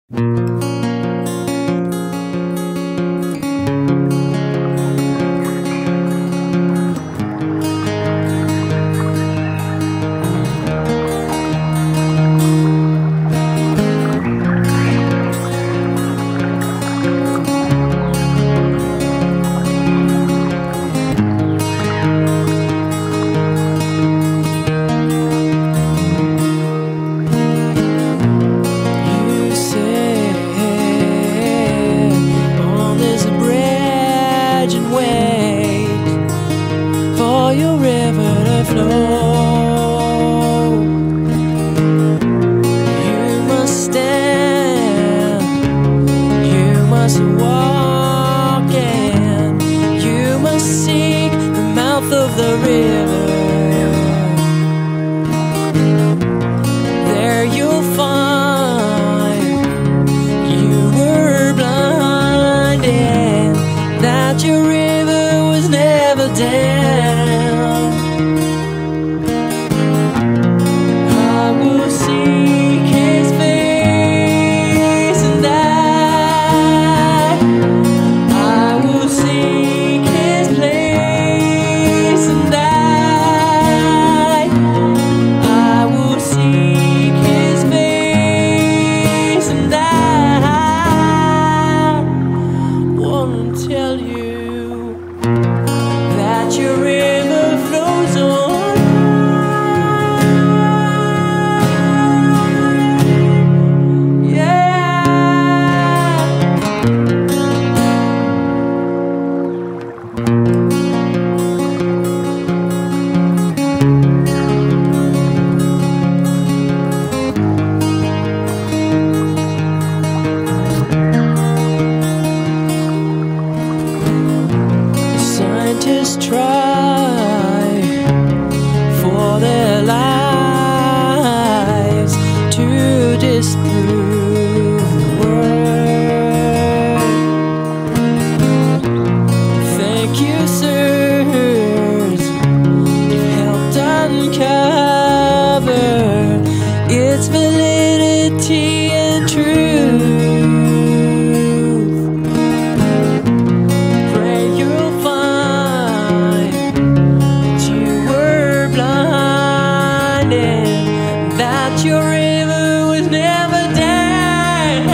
For your river to flow, you must stand, you must walk, and you must seek the mouth of the river. There you'll find you were blinded, that your river was never dammed. Tell you that your river flows on. Yeah. Scientists try for their lives to disprove the word. Thank you, sirs, you've helped uncover its validity and truth. That your river was never dammed.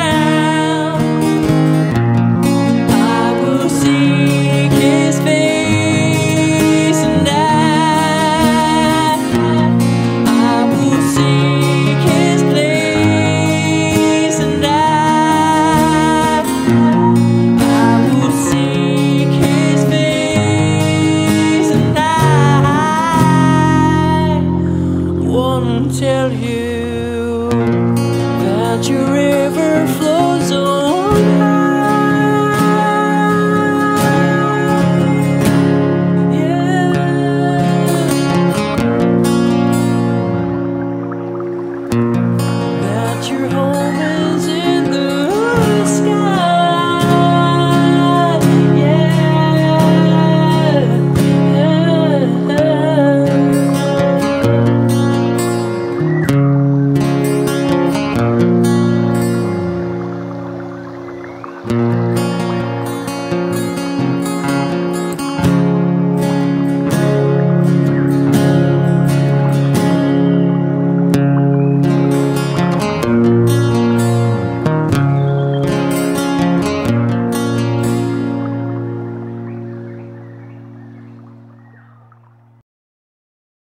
I will seek His face, and I will seek His place, and I will seek His face, and tell you that your river flows.